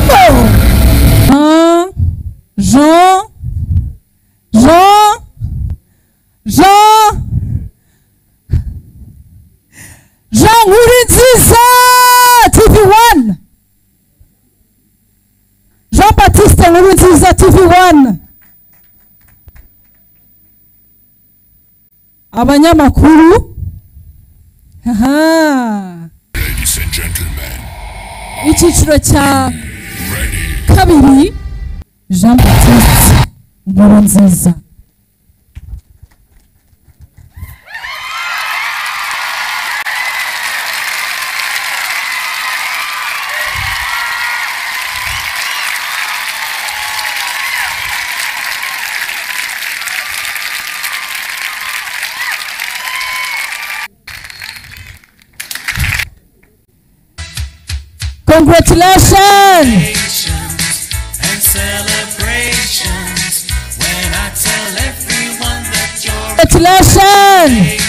Jean Nkurunziza TV1. Jean-Baptiste Nkurunziza TV1. Abanyamakuru. Ladies and gentlemen. Icyiciro cya kabiri. Jean-Baptiste Nkurunziza. Congratulations and celebrations when I tell everyone that you're congratulations.